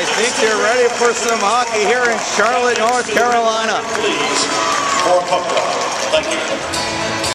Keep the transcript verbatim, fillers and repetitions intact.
I think they're ready for some hockey here in Charlotte, North Carolina. Please, for a puck drop. Thank you.